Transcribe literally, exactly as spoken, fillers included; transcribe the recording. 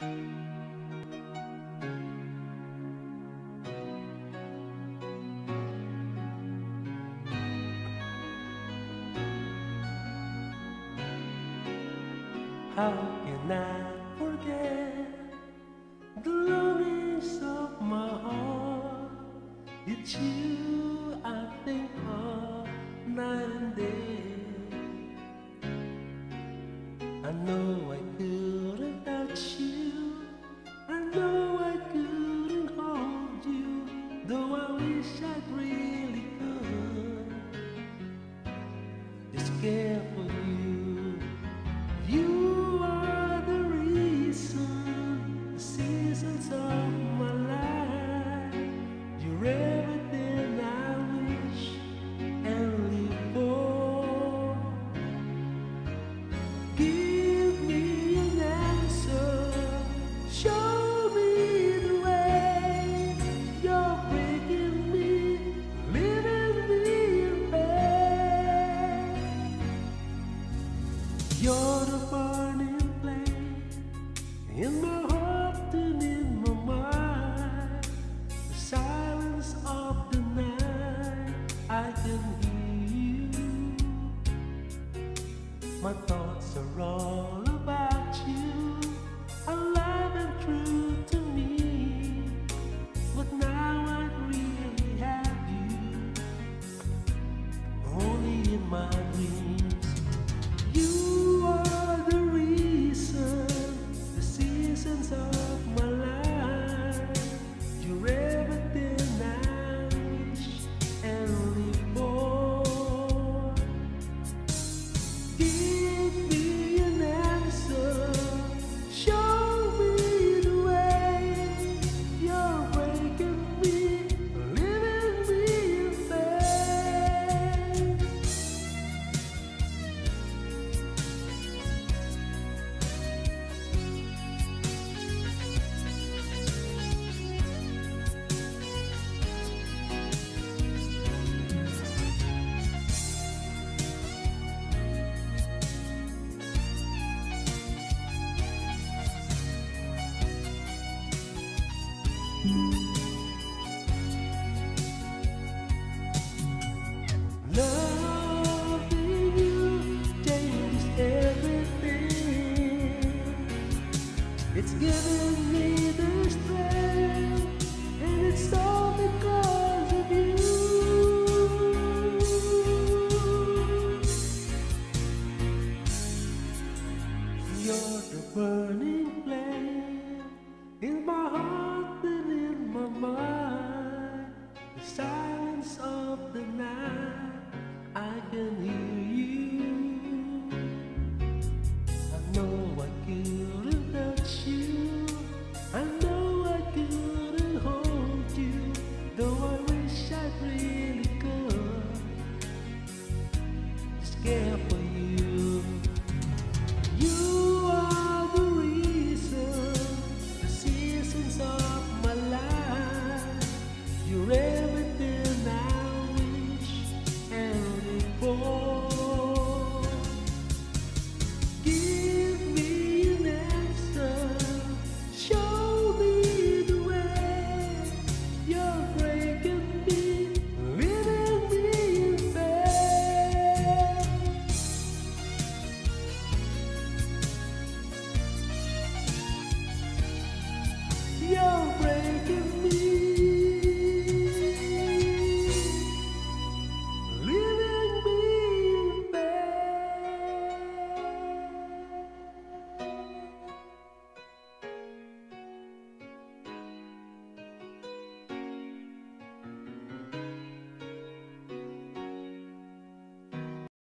How can I forget the longings of my heart? It's you I think of night and day. I know I couldn't touch you, I know I couldn't hold you, though I wish I really could. Just care for you. You are the reason, the seasons of my life. You're everything I wish and live for. Give me an answer, show me the way. You're breaking me, leaving me in pain. You're the burning flame in my heart and in my mind. The silence of the night, I can hear you. My thoughts are all about you, alive and true to me. But now I really have you, only in my dreams. You are the reason, the seasons of my life. You're everything I wish and live for. Give me an answer, show me the way. You're breaking me, leaving me in pain. Loving you changes everything. It's giving me the strength, and it's all because of you. You're the burning flame in my heart and in my mind. The silence of the night, I can hear you.